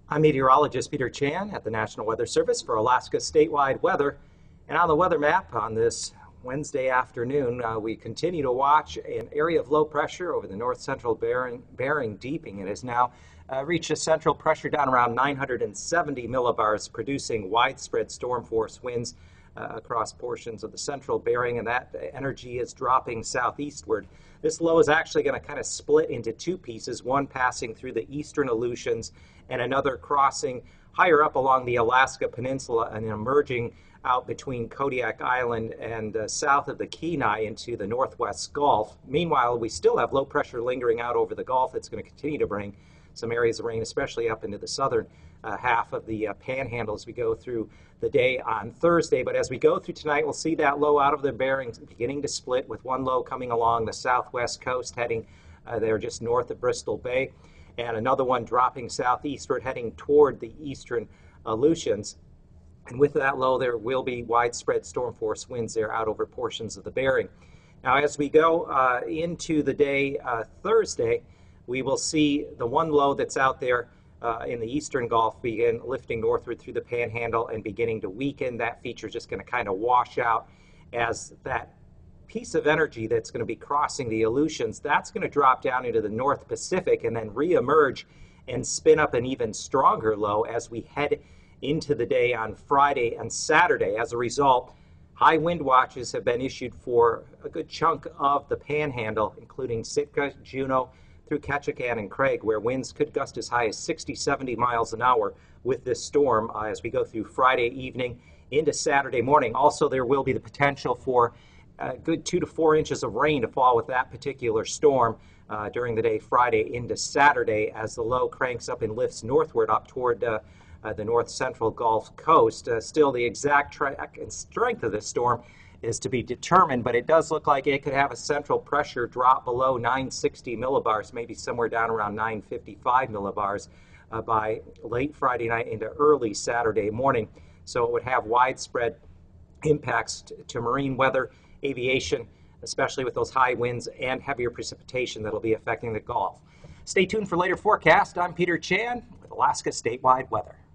I'm meteorologist Peter Chan at the National Weather Service for Alaska statewide weather. And on the weather map on this Wednesday afternoon, we continue to watch an area of low pressure over the north central Bering Deeping. It has now reached a central pressure down around 970 millibars, producing widespread storm force winds across portions of the central Bering, and that energy is dropping southeastward. This low is actually going to kind of split into two pieces, one passing through the eastern Aleutians and another crossing higher up along the Alaska Peninsula and emerging out between Kodiak Island and south of the Kenai into the northwest Gulf. Meanwhile, we still have low pressure lingering out over the Gulf. It's going to continue to bring some areas of rain, especially up into the southern half of the panhandle as we go through the day on Thursday. But as we go through tonight, we'll see that low out of the Bering beginning to split, with one low coming along the southwest coast, heading there just north of Bristol Bay, and another one dropping southeastward, heading toward the eastern Aleutians. And with that low, there will be widespread storm force winds there out over portions of the Bering. Now, as we go into the day Thursday, we will see the one low that's out there in the eastern Gulf begin lifting northward through the panhandle and beginning to weaken. That feature is just going to kind of wash out as that piece of energy that's going to be crossing the Aleutians, that's going to drop down into the North Pacific and then reemerge and spin up an even stronger low as we head into the day on Friday and Saturday. As a result, high wind watches have been issued for a good chunk of the panhandle, including Sitka, Juneau, through Ketchikan and Craig, where winds could gust as high as 60, 70 miles an hour with this storm as we go through Friday evening into Saturday morning. Also, there will be the potential for a good 2 to 4 inches of rain to fall with that particular storm during the day Friday into Saturday as the low cranks up and lifts northward up toward the north central Gulf Coast. Still, the exact track and strength of this storm is to be determined, but it does look like it could have a central pressure drop below 960 millibars, maybe somewhere down around 955 millibars by late Friday night into early Saturday morning. So it would have widespread impacts to marine weather, aviation, especially with those high winds and heavier precipitation that will be affecting the Gulf. Stay tuned for later forecast. I'm Peter Chan with Alaska Statewide Weather.